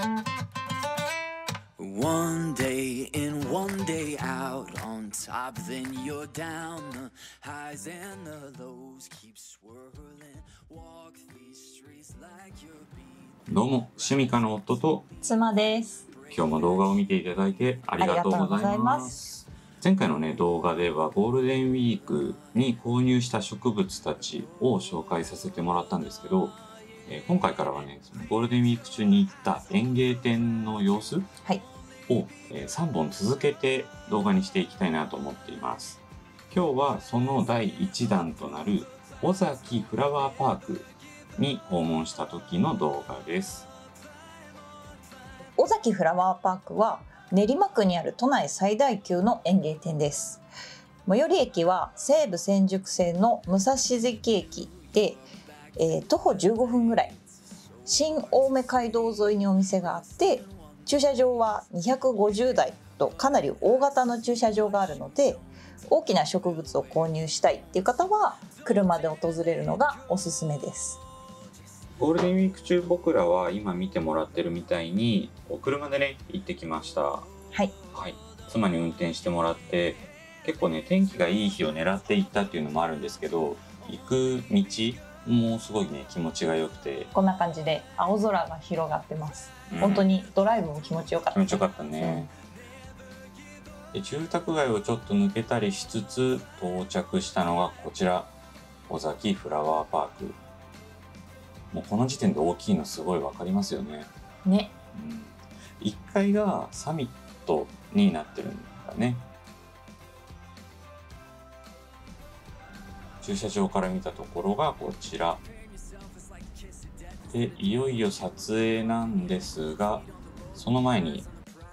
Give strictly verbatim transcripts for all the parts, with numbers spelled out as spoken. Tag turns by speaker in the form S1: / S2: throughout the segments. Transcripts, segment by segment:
S1: One day in, one day out, on top, then you're down. The highs and the lows keep swirling. Walk these streets like you're beat.
S2: どうも、趣味家の夫と
S3: 妻です。
S2: 今日も動画を見ていただいてありがとうございます。前回のね動画ではゴールデンウィークに購入した植物たちを紹介させてもらったんですけど、えー、今回からはねそのゴールデンウィーク中に行った園芸店の様子、
S3: はい
S2: をさんぼん続けて動画にしていきたいなと思っています。今日はそのだいいちだんとなる尾崎フラワーパークに訪問した時の動画です。
S3: 尾崎フラワーパークは練馬区にある都内最大級の園芸店です。最寄り駅は西武千宿線の武蔵関駅で、えー、徒歩じゅうごふんぐらい。新青梅街道沿いにお店があって駐車場はにひゃくごじゅうだいとかなり大型の駐車場があるので、大きな植物を購入したいっていう方は車で訪れるのがおすすめです。
S2: ゴールデンウィーク中僕らは今見てもらってるみたいに車でね行ってきました。
S3: はい、
S2: はい、妻に運転してもらって、結構ね天気がいい日を狙って行ったっていうのもあるんですけど、行く道もうすごいね気持ちが良くて、
S3: こんな感じで青空が広がってます、うん、本当にドライブも気持ちよかった、
S2: 気持ちよかったね、うん、で住宅街をちょっと抜けたりしつつ到着したのがこちら尾崎フラワーパーク。もうこの時点で大きいのすごい分かりますよね。
S3: ね、
S2: うん、いっかいがサミットになってるんだね。駐車場から見たところがこちらで、いよいよ撮影なんですが、その前に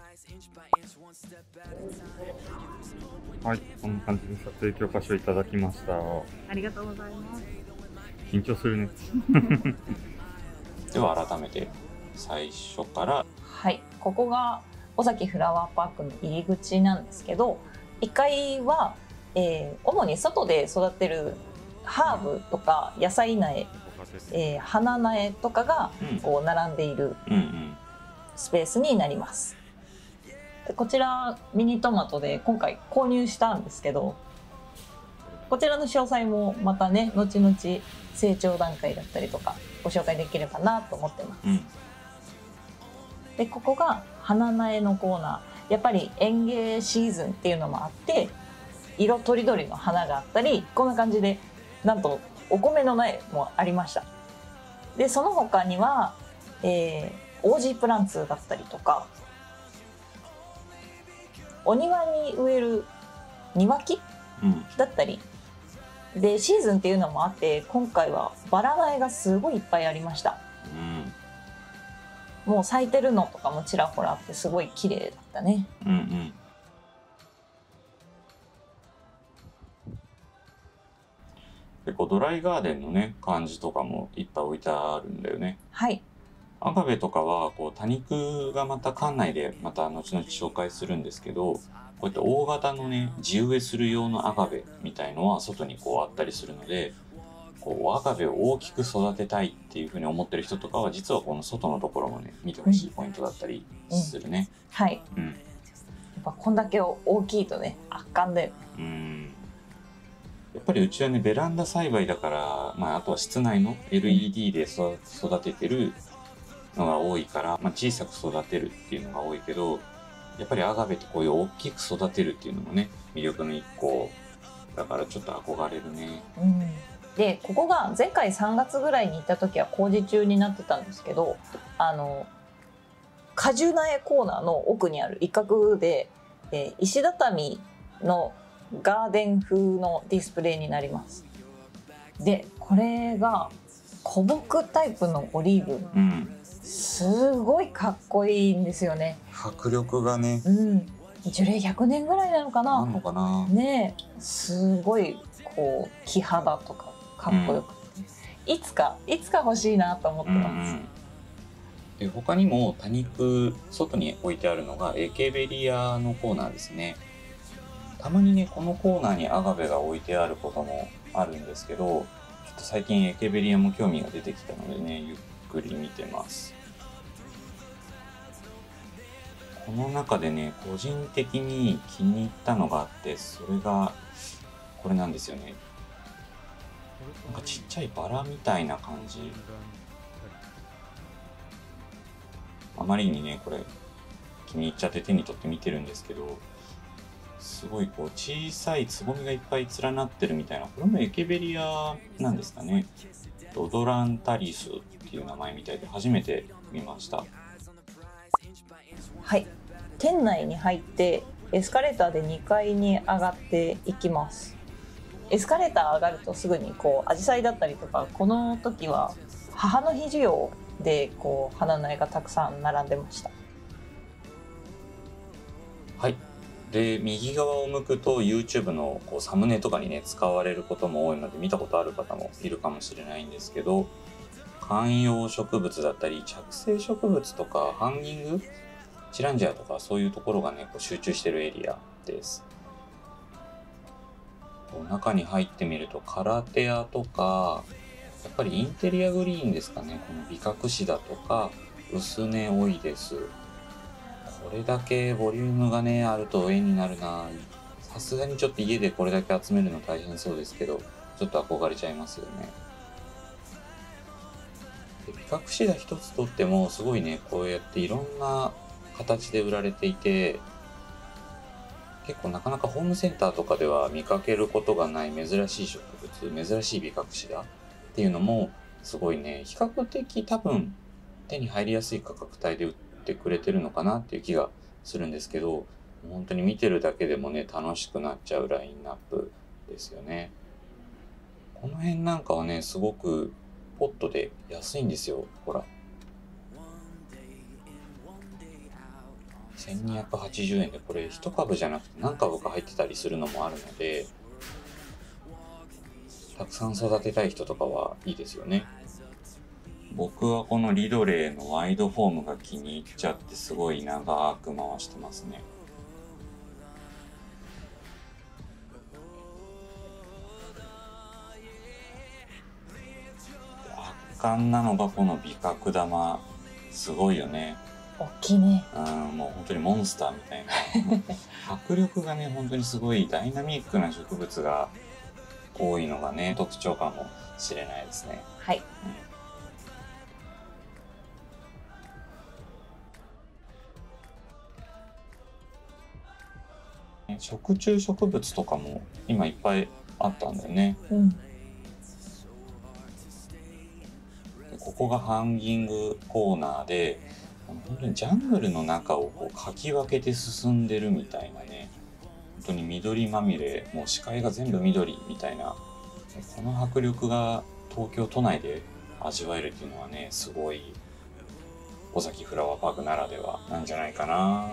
S2: はい、こんな感じで撮影許可書いただきました。
S3: ありがとうございます。
S2: 緊張するねでは改めて最初から、
S3: はい、ここが尾崎フラワーパークの入り口なんですけど、いっかいはえー、主に外で育てるハーブとか野菜苗、えー、花苗とかがこう並んでいるスペースになります。でこちらミニトマトで今回購入したんですけど、こちらの詳細もまたね後々成長段階だったりとかご紹介できればなと思ってます、うん、でここが花苗のコーナー。やっぱり園芸シーズンっていうのもあって色とりどりの花があったり、こんな感じでなんとお米の苗もありました。でその他には、えー、オージープランツだったりとか、お庭に植える庭木、うん、だったりで、シーズンっていうのもあって今回はバラ苗がすごいいっぱいありました、うん、もう咲いてるのとかもちらほらあってすごい綺麗だったね、うんうん。
S2: 結構ドライガーデンのね感じとかもいっぱい置いてあるんだよね。
S3: はい。
S2: アガベとかはこう多肉がまた館内でまた後々紹介するんですけど、こうやって大型のね地植えする用のアガベみたいのは外にこうあったりするので、こうアガベを大きく育てたいっていうふうに思ってる人とかは実はこの外のところもね見てほしいポイントだったりするね。
S3: うんうん、はい。うん、やっぱこんだけ大きいとね圧巻だよね。うん。
S2: やっぱりうちはねベランダ栽培だから、まあ、あとは室内の エルイーディー で育ててるのが多いから、まあ、小さく育てるっていうのが多いけど、やっぱりアガベってこういう大きく育てるっていうのもね魅力の一個だからちょっと憧れるね。
S3: うん、でここが前回さんがつぐらいに行った時は工事中になってたんですけど、あの果樹苗コーナーの奥にある一角で、えー、石畳のガーデン風のディスプレイになります。でこれが古木タイプのオリーブ、うん、すごいかっこいいんですよね。
S2: 迫力がね、
S3: うん、樹齢ひゃくねんぐらいなのかな。
S2: なのかな
S3: ね、すごいこう木肌とかかっこよくて、うん、いつかいつか欲しいなと思ってます、うんうん。
S2: で他にも多肉外に置いてあるのがエケベリアのコーナーですね。たまにねこのコーナーにアガベが置いてあることもあるんですけど、ちょっと最近エケベリアも興味が出てきたのでねゆっくり見てます。 この中でね、個人的に気に入ったのがあって、それがこれなんですよね。なんかちっちゃいバラみたいな感じ。あまりにね、これ気に入っちゃって手に取って見てるんですけど、すごいこう小さいつぼみがいっぱい連なってるみたいな、これもエケベリアなんですかね。ロドランタリスっていう名前みたいで初めて見ました。
S3: はい、店内に入ってエスカレーターでにかいに上がっていきます。エスカレーター上がるとすぐにこうアジサイだったりとか、この時は母の日需要でこう花苗がたくさん並んでました。
S2: はい。で、右側を向くと YouTube のこうサムネとかにね使われることも多いので見たことある方もいるかもしれないんですけど、観葉植物だったり着生植物とかハンギングチランジアとかそういうところがねこう集中してるエリアです。中に入ってみるとカラテアとか、やっぱりインテリアグリーンですかね、このビカクシダとか薄根オイデス、これだけボリュームがねあると絵になるな。さすがにちょっと家でこれだけ集めるの大変そうですけど、ちょっと憧れちゃいますよね。でビカクシダ一つとってもすごいね、こうやっていろんな形で売られていて、結構なかなかホームセンターとかでは見かけることがない珍しい植物、珍しいビカクシダっていうのもすごいね、比較的多分手に入りやすい価格帯で売ってくれてるのかなっていう気がするんですけど、本当に見てるだけでもね楽しくなっちゃうラインナップですよね。この辺なんかはねすごくポットで安いんですよ。ほらせんにひゃくはちじゅうえんで、これいち株じゃなくて何株か入ってたりするのもあるので、たくさん育てたい人とかはいいですよね。僕はこのリドレーのワイドフォームが気に入っちゃって、すごい長く回してますね。圧巻なのがこのビカク玉、すごいよね。
S3: 大きいね。
S2: うん、もう本当にモンスターみたいな迫力がね本当にすごいダイナミックな植物が多いのがね特徴かもしれないですね。
S3: はい、
S2: うん、食虫植物とかも今いっぱいあったんだよね。
S3: うん、
S2: ここがハンギングコーナーで、本当にジャングルの中をこうかき分けて進んでるみたいなね、本当に緑まみれ、もう視界が全部緑みたいな、この迫力が東京都内で味わえるっていうのはね、すごい尾崎フラワーパークならではなんじゃないかな。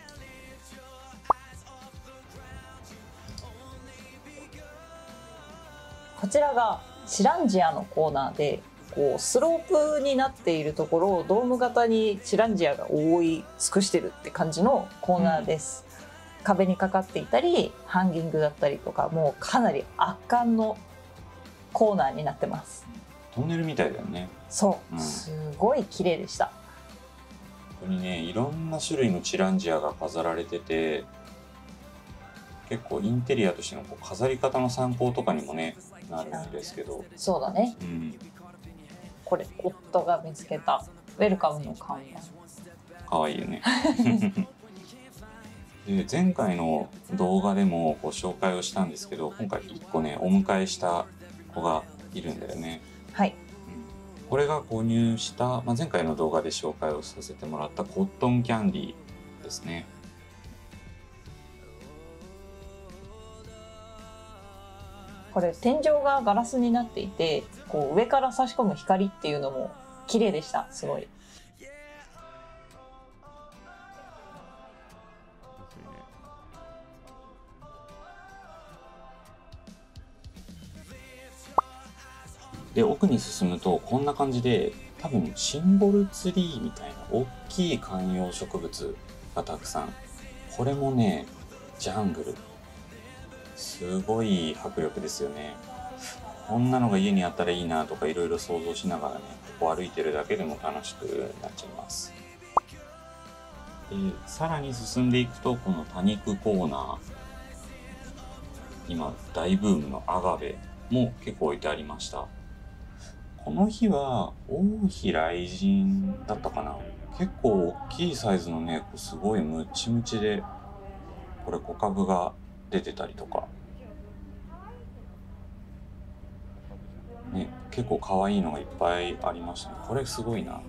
S3: こちらがチランジアのコーナーで、こうスロープになっているところをドーム型にチランジアが覆い尽くしてるって感じのコーナーです、うん、壁にかかっていたりハンギングだったりとか、もうかなり圧巻のコーナーになってます。
S2: トンネルみたいだよね。
S3: そう、
S2: うん、
S3: すごい綺麗でした。
S2: 本当にね、いろんな種類のチランジアが飾られてて、結構インテリアとしてのこう飾り方の参考とかにもねなるんですけど。
S3: そうだね、
S2: うん、
S3: これ夫が見つけたウェルカムの看板、
S2: かわいいよねで前回の動画でもご紹介をしたんですけど、今回いっこねお迎えした子がいるんだよね。
S3: はい、
S2: うん、これが購入した、まあ、前回の動画で紹介をさせてもらったコットンキャンディーですね。
S3: これ天井がガラスになっていて、こう上から差し込む光っていうのも綺麗でした。すごい。
S2: で奥に進むとこんな感じで、多分シンボルツリーみたいな大きい観葉植物がたくさん。これもねジャングル、すごい迫力ですよね。こんなのが家にあったらいいなとかいろいろ想像しながらね、ここ歩いてるだけでも楽しくなっちゃいます。 でさらに進んでいくと、この多肉コーナー、今大ブームのアガベも結構置いてありました。この日は王妃雷神だったかな。結構大きいサイズのね、すごいムチムチで、これ小株が出てたりとかね、結構可愛いのがいっぱいありましたね。これすごいな。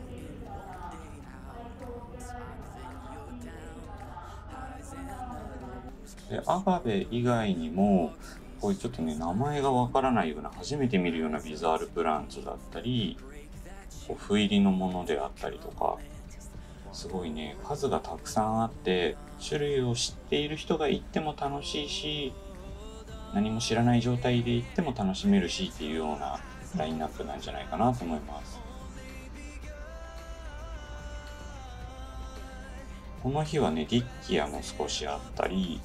S2: でアガベ以外にも、こういうちょっとね、名前がわからないような、初めて見るようなビザールプランツだったり、こう斑入りのものであったりとか、すごいね、数がたくさんあって、種類を知っている人が行っても楽しいし、何も知らない状態で行っても楽しめるしっていうようなラインナップなんじゃないかなと思います。この日はね、ディッキアも少しあったり、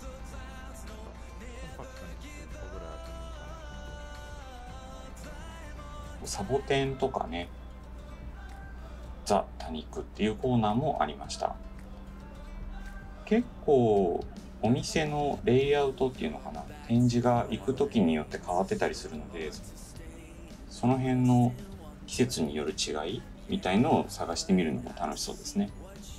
S2: サボテンとかね、ザ・多肉っていうコーナーもありました。結構お店のレイアウトっていうのかな、展示が行く時によって変わってたりするので、その辺の季節による違いみたいのを探してみるのも楽しそうですね。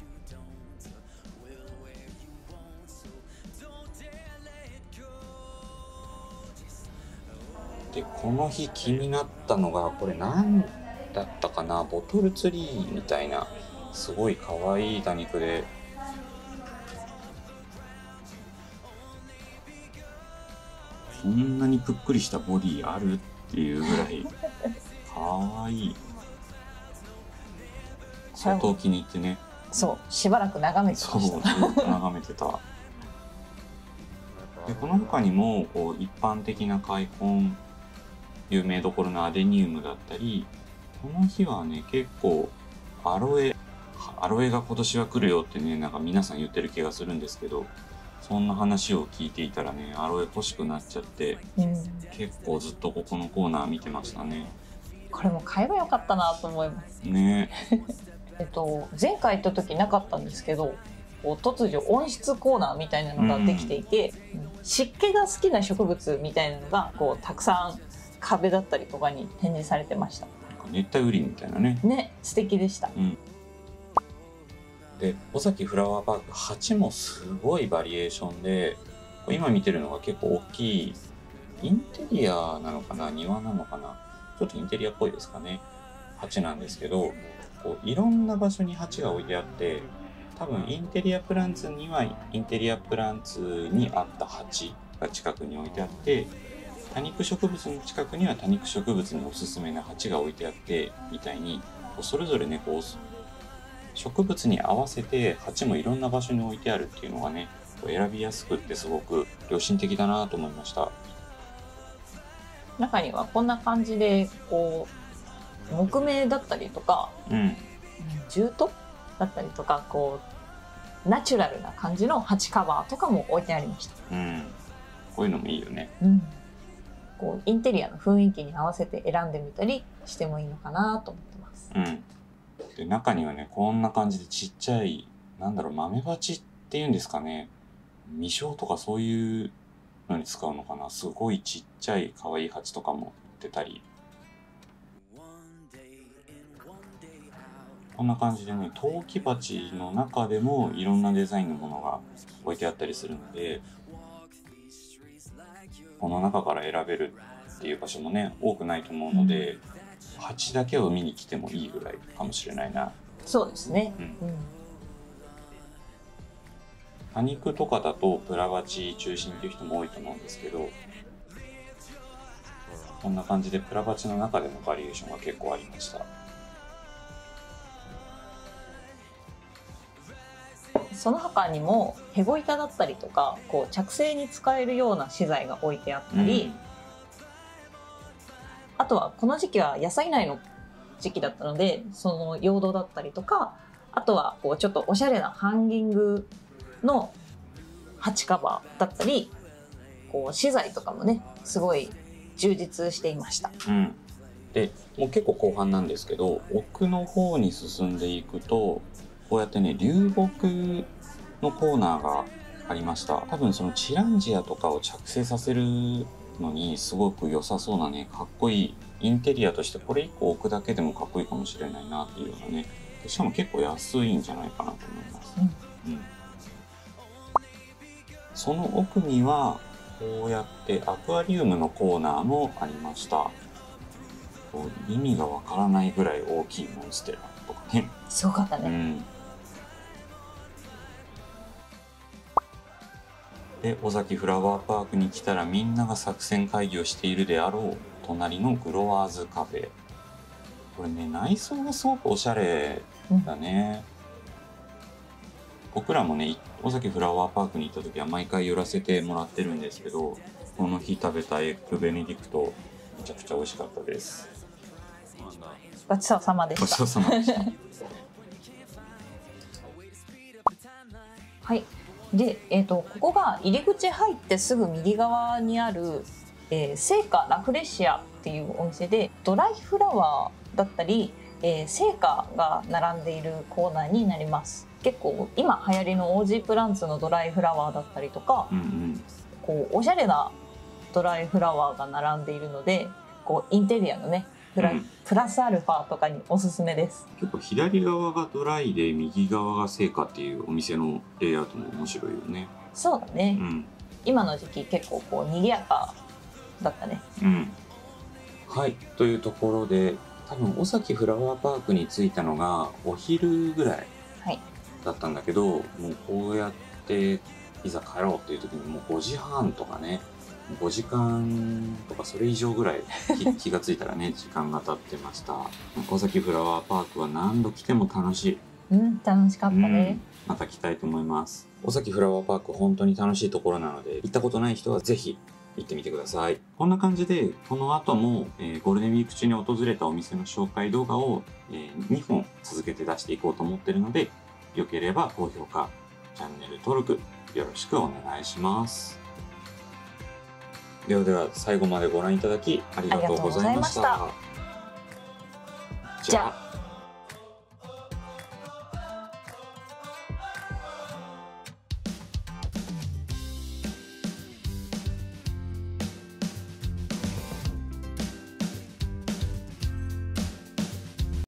S2: でこの日気になったのが、これ何だったかな、ボトルツリーみたいなすごい可愛い多肉で、こんなにぷっくりしたボディあるっていうぐらい可愛い。相当気に入ってね。
S3: そうしばらく眺めてました。
S2: そうずっと眺めてたでこの他にもこう一般的な開墾、有名どころのアデニウムだったり、この日はね結構アロエアロエが今年は来るよってね、なんか皆さん言ってる気がするんですけど、そんな話を聞いていたらね、アロエ欲しくなっちゃって、うん、結構ずっとここのコーナー見てましたね。
S3: これも買えばよかったなと思います
S2: ね
S3: えっと前回行った時なかったんですけど、こう突如温室コーナーみたいなのができていて、うん、湿気が好きな植物みたいなのがこうたくさん壁だったりとかに展示されてました。
S2: 熱帯雨林みたいなね。
S3: ね、素敵でした。うん、
S2: で尾崎フラワーパーク、鉢もすごいバリエーションで、今見てるのが結構大きいインテリアなのかな、庭なのかな、ちょっとインテリアっぽいですかね、鉢なんですけど、こういろんな場所に鉢が置いてあって、多分インテリアプランツにはインテリアプランツに合った鉢が近くに置いてあって、多肉植物の近くには多肉植物におすすめな鉢が置いてあってみたいに、それぞれねこう植物に合わせて鉢もいろんな場所に置いてあるっていうのがね、選びやすくってすごく良心的だなと思いました。
S3: 中にはこんな感じでこう木目だったりとか、うん、重塗だったりとか、こうナチュラルな感じの鉢カバーとかも置いてありました。
S2: うん、こういうのもいいよね。
S3: うん、こうインテリアの雰囲気に合わせて選んでみたりしてもいいのかなと思ってます。
S2: うん、で中にはねこんな感じでちっちゃい、なんだろう、豆鉢っていうんですかね、実生とかそういうのに使うのかな、すごいちっちゃい可愛い鉢とかも売ってたり、こんな感じでね、陶器鉢の中でもいろんなデザインのものが置いてあったりするので、この中から選べるっていう場所もね多くないと思うので、うん、鉢だけを見に来てもいいぐらいかもしれないな。
S3: そうですね、うんうん、
S2: 多肉とかだとプラ鉢中心っていう人も多いと思うんですけど、こんな感じでプラ鉢の中でのバリエーションが結構ありました。
S3: その他にもヘゴ板だったりとか、こう着生に使えるような資材が置いてあったり、うん、あとはこの時期は野菜苗の時期だったので、その用土だったりとか、あとはこうちょっとおしゃれなハンギングの鉢カバーだったり、こう資材とかもねすごい充実していました。
S2: うん、でもう結構後半なんですけど、奥の方に進んでいくと、 こうやってね流木のコーナーがありました。多分そのチランジアとかを着生させるのにすごく良さそうなね、かっこいいインテリアとしてこれいっこ置くだけでもかっこいいかもしれないなっていうようなね。しかも結構安いんじゃないかなと思います、うんうん、その奥にはこうやってアクアリウムのコーナーもありました。こう意味がわからないぐらい大きいモンステラとかね、
S3: すごかったね、
S2: うん、で尾崎フラワーパークに来たらみんなが作戦会議をしているであろう隣のグロワーズカフェ。これね内装がすごくおしゃれだね、うん、僕らもね尾崎フラワーパークに行った時は毎回寄らせてもらってるんですけど、この日食べたエッグベネディクトめちゃくちゃ美味しかったです。
S3: ごちそうさまでした。
S2: ごちそうさまでした
S3: はい。で、えーと、ここが入り口入ってすぐ右側にある、えー、聖火ラフレシアっていうお店でドライフラワーだったり、えー、聖火が並んでいるコーナーになります。結構今流行りのオージープランツのドライフラワーだったりとか、
S2: うんうん、
S3: こうおしゃれなドライフラワーが並んでいるので、こうインテリアのねプ ラ,、うん、プラスアルファとかにおすすめです。
S2: 結構左側がドライで右側が聖火っていうお店のレイアウトも面白いよね。
S3: そうだね、
S2: うん、
S3: 今の時期結構こう賑やかだったね。
S2: うん、はい、というところで多分尾崎フラワーパークに着いたのがお昼ぐらいだったんだけど、はい、もうこうやっていざ帰ろうっていう時にもうごじはんとかね、ごじかんとかそれ以上ぐらい気がついたらね時間が経ってました。尾崎フラワーパークは何度来ても楽しい。
S3: うん、楽しかったね、
S2: うん、また来たいと思います。尾崎フラワーパーク本当に楽しいところなので行ったことない人はぜひ行ってみてください。こんな感じでこの後も、えー、ゴールデンウィーク中に訪れたお店の紹介動画を、えー、にほん続けて出していこうと思っているので、よければ高評価、チャンネル登録よろしくお願いします。ではでは最後までご覧いただきありがとうございました。
S3: じゃあ